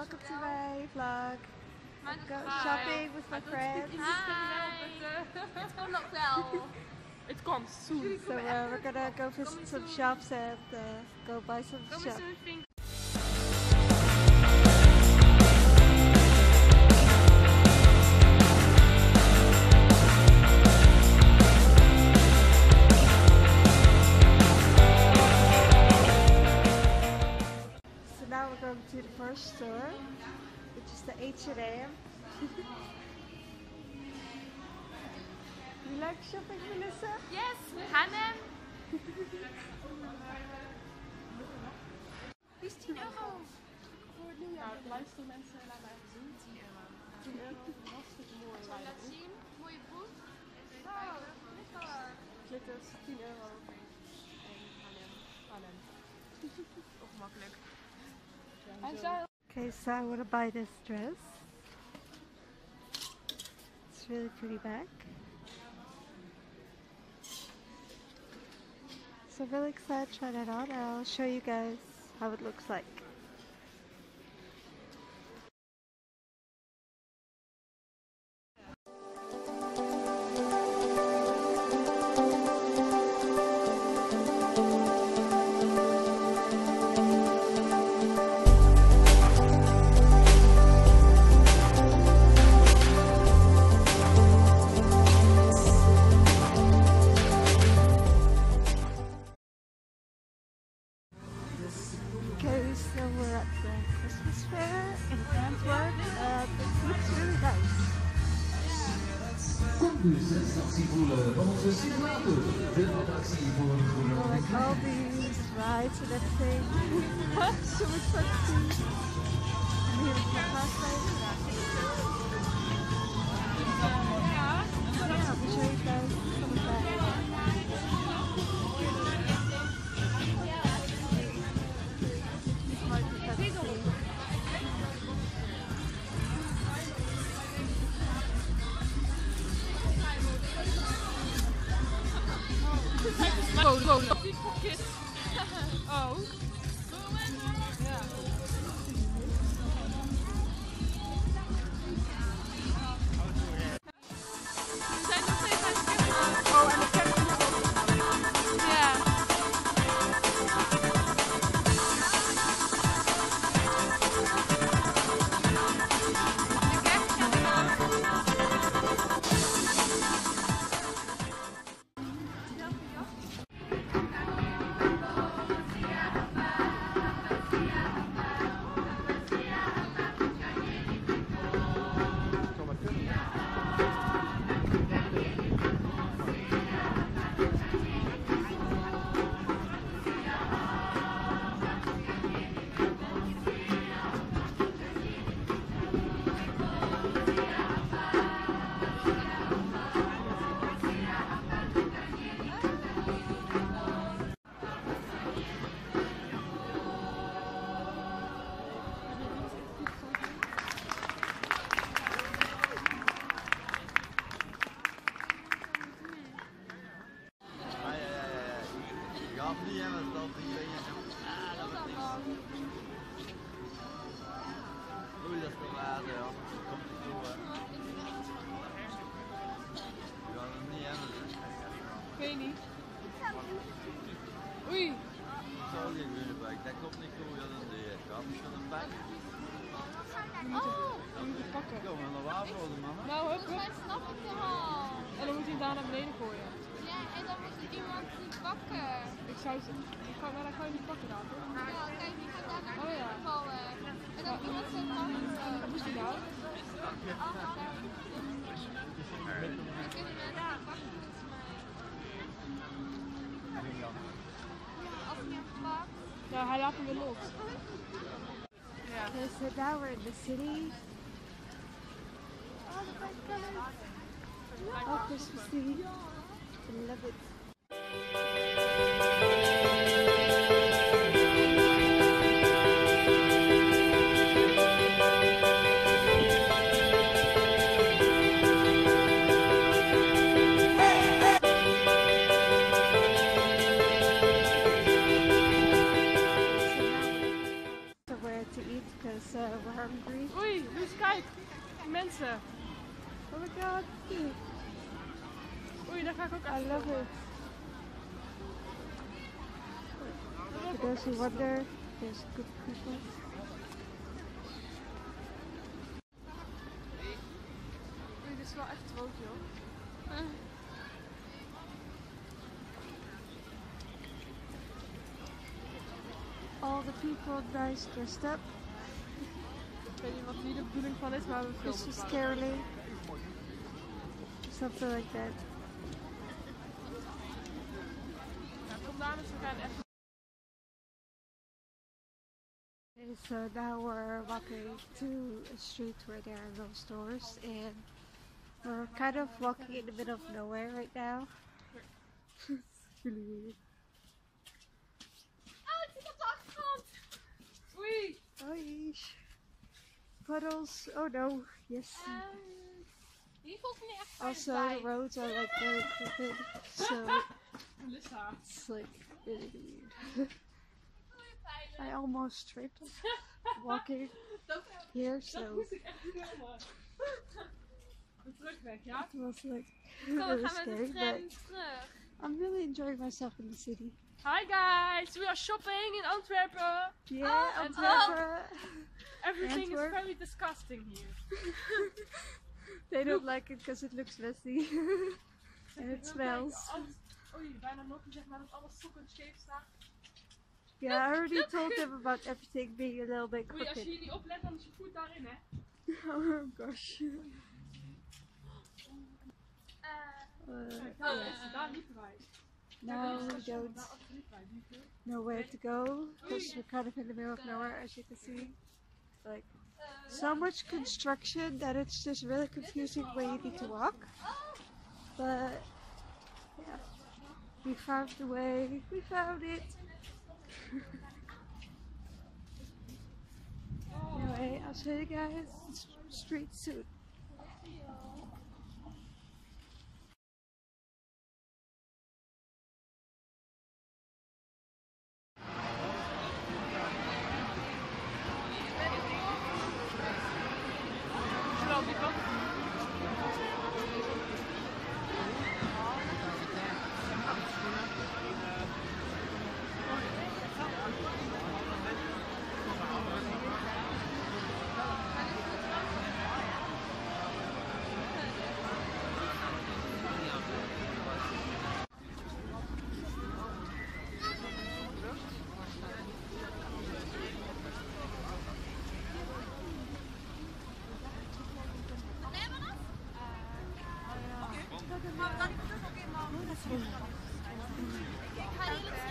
welcome to my vlog. I'm going shopping with my friends. It comes soon. So we're gonna go visit some shops and go buy some stuff. So now we're going to the first store, which is the H&M. You like shopping, Melissa? Yes, Hanem. Die is 10 euro. Voor het nieuwjaar. Luister mensen, laat mij even zien. 10 euro. 10 euro, hartstikke mooi. Zal ik laten zien? Mooie broek. Oh, lekker. Glitters, 10 euro. En Hanem. Ongemakkelijk. Okay, so I want to buy this dress. It's really pretty back. So I'm really excited to try that on, and I'll show you guys how it looks like. Okay, so we're at the Christmas fair in Antwerp, and it looks really nice. Kom dus een statie voelen van onze simulator. De attractie voor de Like all these rides and everything. So much fun to see. And here's the last time. Yeah, I'll show you guys some of that. Go. Kids. Oh. Ja. We zijn nog steeds aan de kerstboom. Oh, en de kerstboom. Ja. Oei, dat is wel water, joh. Komt er toe, hè. Je kan hem niet hebben. Ik weet niet. Oei. Zo, die groene buik. Dat komt niet goed, joh. Dat is de grap van een buik. Oh, je moet het pakken. Kom, we nog waarvouden, mama. Nou, hup. Volgens mij snap ik het al. En dan moet hij daar naar beneden gooien. Ja, en dan moet er iemand die pakken. Maar dan kan je niet pakken dan, toch? Ja, kijk, die gaat daar naar Oh ja. beneden vallen. En dan iemand zijn tand zo. Wat moest hij nou? We kunnen mensen die pakken, volgens mij. Als hij hem pakt. Ja, hij laat hem weer los. Ja. Okay, so now we're in the city. Oh, the bright colors. Oh, Christmas Eve. I love it. to eat because we're hungry. Oei, Loes, kijk. Die mensen. Oh my god. Oei, daar ga ik ook I even love filmen. it. For those who wonder, there's good people. Oei, dit is wel echt rood, joh. All the people nice dressed up. Ik weet niet wat hier de bedoeling van is, maar we filmen Christmas het wel. caroling. Something like that. Nou, kom dames, we gaan even. Okay, so now we're walking to a street where there are no stores, and we're kind of walking in the middle of nowhere right now. It's really weird. Oh, ik zit op de achtergrond! Oei! Oh, puddles. Oh no. Yes. Hier voelt me niet echt Also, bij. the roads are like very crooked, so Melissa. it's like really weird. I almost tripped walking here, Dat so moest ik echt filmen. De terugweg, ja? it was like Kom, we really gaan met scary, de but tram terug. I'm really enjoying myself in the city. Hi guys, we are shopping in Antwerpen. Yeah, and Antwerpen. Everything Antwerp. is very disgusting here. They don't like it because it looks messy and it smells. Oei, bijna nog zeg maar dat alles zoekend scheef staat. Yeah, I already told them about everything being a little bit Oei, als je crooked. hier niet oplet, dan is je voet daarin, hè? Oh gosh. Kijk, daar liepen wij. Now we don't Daar liepen wij. Die veel. know where to go because we're kind of in the middle of nowhere, as you can see. Like so much construction that it's just really confusing where you need to walk. But yeah, we found the way. We found it. Anyway, I'll show you guys the street soon. Snel, die kant. Ga jullie